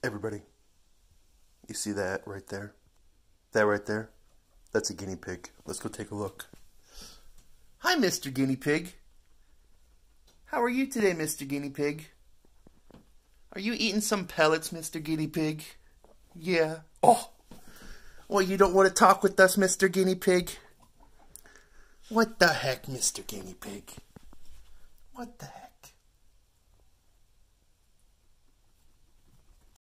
Everybody, you see that right there? That right there? That's a guinea pig. Let's go take a look. Hi, Mr. Guinea Pig. How are you today, Mr. Guinea Pig? Are you eating some pellets, Mr. Guinea Pig? Yeah. Oh, well, you don't want to talk with us, Mr. Guinea Pig? What the heck, Mr. Guinea Pig? What the heck?